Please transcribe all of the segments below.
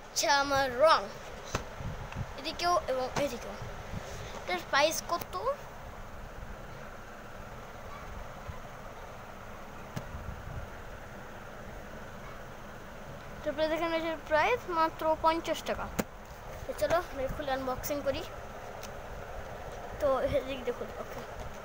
আচ্ছা আমার রং এদিকেও এবং এদিকেও। এটার প্রাইস কত? তারপরে দেখেন এটার প্রাইস মাত্র 50 টাকা। তো চলো খুলে আনবক্সিং করি। তো এদিক দেখুন, ওকে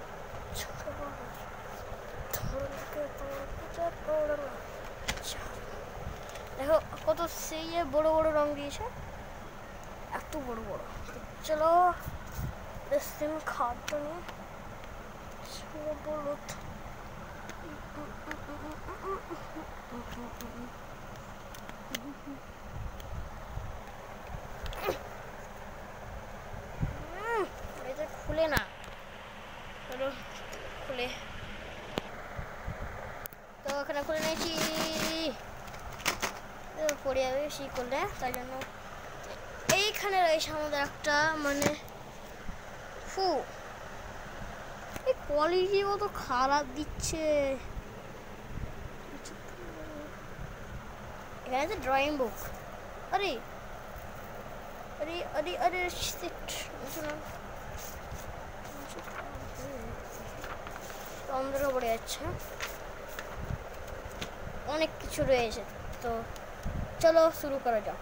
দেখো কত সেই বড় বড় রং দিয়েছে, এত বড় বড়। চলো সিম খাদ্য নিয়ে বলো এটা খুলে না, চলো খুলে। তো এখানে খুলে নিয়েছি, পড়ে যাবে সেই করলে, তাই জন্য এইখানে রয়েছে আমাদের একটা মানে ফু, এই কোয়ালিটি কত খারাপ দিচ্ছে। এখানে আছে ড্রয়িং বুক। আরে আরে আরে আরে অন্ধকার পড়ে যাচ্ছে, অনেক কিছু রয়েছে। তো চলো শুরু করা যাক।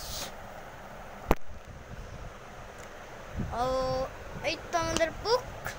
ও এই তো আমাদের বুক,